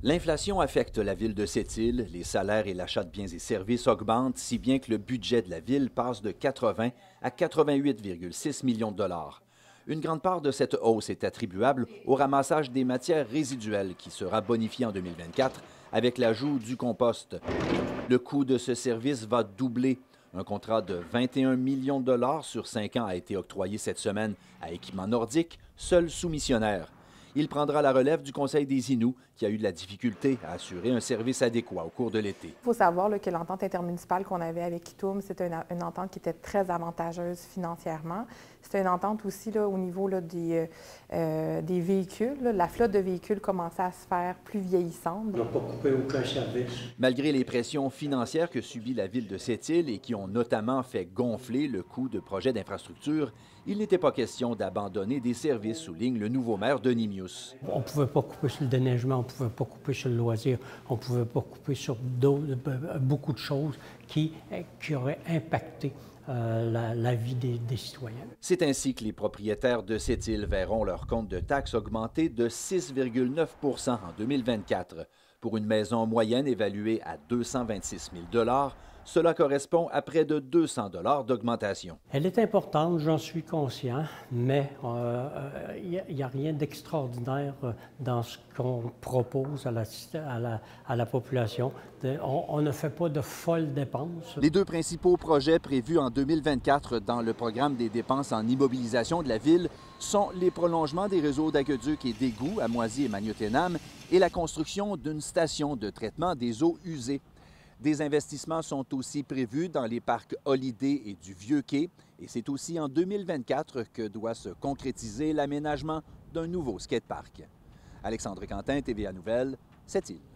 L'inflation affecte la ville de Sept-Îles. Les salaires et l'achat de biens et services augmentent, si bien que le budget de la ville passe de 80 à 88,6 millions de dollars. Une grande part de cette hausse est attribuable au ramassage des matières résiduelles qui sera bonifié en 2024 avec l'ajout du compost. Le coût de ce service va doubler. Un contrat de 21 millions de dollars sur 5 ans a été octroyé cette semaine à Équipement Nordique, seul soumissionnaire. Il prendra la relève du Conseil des Inuits, qui a eu de la difficulté à assurer un service adéquat au cours de l'été. Il faut savoir que l'entente intermunicipale qu'on avait avec Itoum, c'était une entente qui était très avantageuse financièrement. C'était une entente aussi là, au niveau là, des véhicules. Là, la flotte de véhicules commençait à se faire plus vieillissante. On n'a pas coupé aucun service. Malgré les pressions financières que subit la ville de Sept-Îles et qui ont notamment fait gonfler le coût de projets d'infrastructure, il n'était pas question d'abandonner des services, souligne le nouveau maire Denis Mius. On ne pouvait pas couper sur le déneigement, on ne pouvait pas couper sur le loisir, on ne pouvait pas couper sur beaucoup de choses qui auraient impacté la vie des citoyens. C'est ainsi que les propriétaires de Sept-Îles verront leur compte de taxes augmenter de 6,9 % en 2024. Pour une maison moyenne évaluée à 226 000 $, cela correspond à près de 200 $ d'augmentation. Elle est importante, j'en suis conscient, mais il n'y a rien d'extraordinaire dans ce qu'on propose à la population. On ne fait pas de folles dépenses. Les deux principaux projets prévus en 2024 dans le programme des dépenses en immobilisation de la ville sont les prolongements des réseaux d'aqueducs et d'égouts à Moisy et Magnoténam et la construction d'une station de traitement des eaux usées. Des investissements sont aussi prévus dans les parcs Holiday et du Vieux-Quai et c'est aussi en 2024 que doit se concrétiser l'aménagement d'un nouveau skatepark. Alexandre Quentin, TVA Nouvelles, Sept-Îles.